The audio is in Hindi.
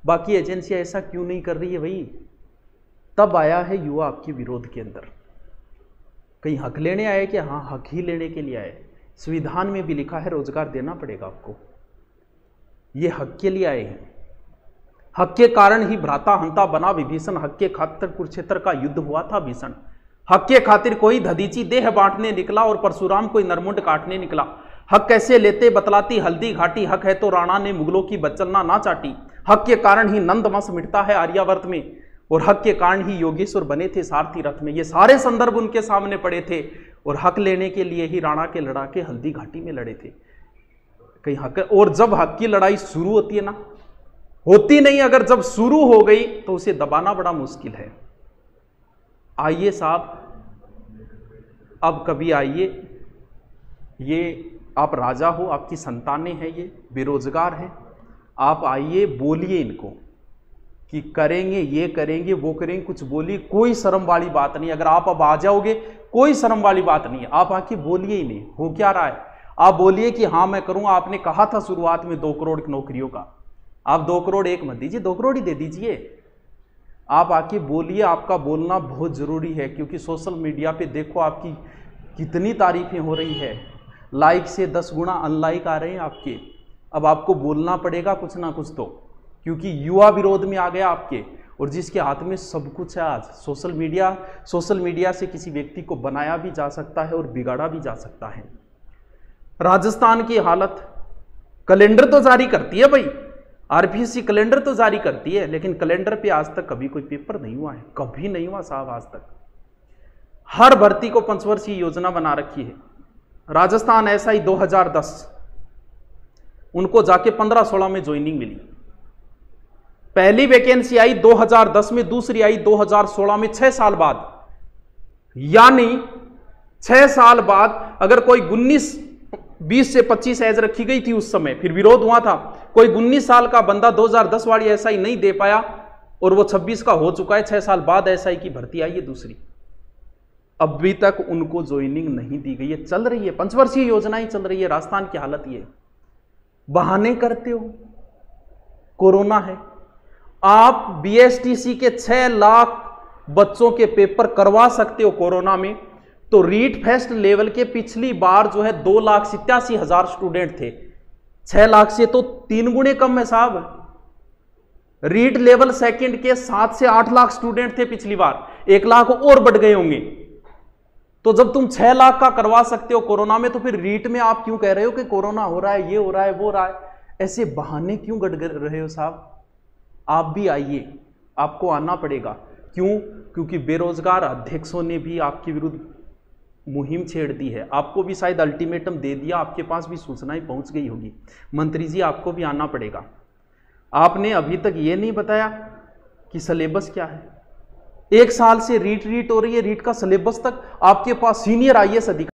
बाकी एजेंसियां ऐसा क्यों नहीं कर रही है भाई? तब आया है युवा आपके विरोध के अंदर। कहीं हक लेने आए कि हाँ हक ही लेने के लिए आए? संविधान में भी लिखा है रोजगार देना पड़ेगा आपको। ये हक के लिए आए हैं। हक के कारण ही भ्राता हंता बना विभीषण, हक के खातिर कुरुक्षेत्र का युद्ध हुआ था भीषण। हक के खातिर कोई दधीची देह बांटने निकला और परशुराम कोई नरमुंड काटने निकला। हक कैसे लेते बतलाती हल्दी घाटी, हक है तो राणा ने मुगलों की बच्चलना ना चाटी। हक के कारण ही नंद वंश मिटता है आर्यावर्त में, और हक के कारण ही योगेश्वर बने थे सारथी रथ में। ये सारे संदर्भ उनके सामने पड़े थे, और हक लेने के लिए ही राणा के लड़ा के हल्दी घाटी में लड़े थे। कहीं हक, और जब हक की लड़ाई शुरू होती है ना, होती नहीं, अगर जब शुरू हो गई तो उसे दबाना बड़ा मुश्किल है। आइए साहब, अब कभी आइए, ये आप राजा हो, आपकी संतानें हैं, ये बेरोजगार हैं, आप आइए बोलिए इनको कि करेंगे, ये करेंगे, वो करेंगे, कुछ बोलिए, कोई शर्म वाली बात नहीं। अगर आप अब आ जाओगे कोई शर्म वाली बात नहीं है, आप आके बोलिए ही नहीं। हो क्या रहा है? आप बोलिए कि हाँ मैं करूंगा। आपने कहा था शुरुआत में 2 करोड़ नौकरियों का, आप 2 करोड़ एक मत दीजिए, 2 करोड़ ही दे दीजिए। आप आके बोलिए, आपका बोलना बहुत जरूरी है, क्योंकि सोशल मीडिया पे देखो आपकी कितनी तारीफें हो रही है, लाइक से 10 गुना अनलाइक आ रहे हैं आपके। अब आपको बोलना पड़ेगा कुछ ना कुछ तो, क्योंकि युवा विरोध में आ गया आपके, और जिसके हाथ में सब कुछ है आज। सोशल मीडिया से किसी व्यक्ति को बनाया भी जा सकता है और बिगाड़ा भी जा सकता है। राजस्थान की हालत, कैलेंडर तो जारी करती है भाई, आरपीएससी कैलेंडर तो जारी करती है, लेकिन कैलेंडर पे आज तक कभी कोई पेपर नहीं हुआ है, कभी नहीं हुआ साहब आज तक। हर भर्ती को 5 वर्षीय योजना बना रखी है। राजस्थान एसआई 2010, उनको जाके 15-16 में ज्वाइनिंग मिली। पहली वैकेंसी आई 2010 में, दूसरी आई 2016 में, 6 साल बाद। यानी 6 साल बाद अगर कोई 20 से 25 एज रखी गई थी उस समय, फिर विरोध हुआ था, कोई 19 साल का बंदा 2010 वाली एसआई नहीं दे पाया, और वो 26 का हो चुका है, 6 साल बाद एसआई की भर्ती आई है दूसरी। अभी तक उनको ज्वाइनिंग नहीं दी गई है। चल रही है 5 वर्षीय योजनाएं चल रही है। राजस्थान की हालत ये, बहाने करते हो, कोरोना है। आप बीएसटीसी के 6 लाख बच्चों के पेपर करवा सकते हो कोरोना में, तो रीट फेस्ट लेवल के पिछली बार जो है 2,87,000 स्टूडेंट थे। 6 लाख से तो 3 गुने कम है साहब। रीट लेवल सेकंड के 7 से 8 लाख स्टूडेंट थे पिछली बार, 1 लाख और बढ़ गए होंगे। तो जब तुम 6 लाख का करवा सकते हो कोरोना में, तो फिर रीट में आप क्यों कह रहे हो कि कोरोना हो रहा है, ये हो रहा है, वो हो रहा है? ऐसे बहाने क्यों गढ़ रहे हो साहब? आप भी आइए, आपको आना पड़ेगा। क्यों? क्योंकि बेरोजगार अध्यक्षों ने भी आपके विरुद्ध मुहिम छेड़ दी है। आपको भी शायद अल्टीमेटम दे दिया, आपके पास भी सूचनाएं पहुंच गई होगी। मंत्री जी, आपको भी आना पड़ेगा। आपने अभी तक ये नहीं बताया कि सिलेबस क्या है। 1 साल से रीट हो रही है, रीट का सिलेबस तक आपके पास सीनियर आईएएस अधिकारी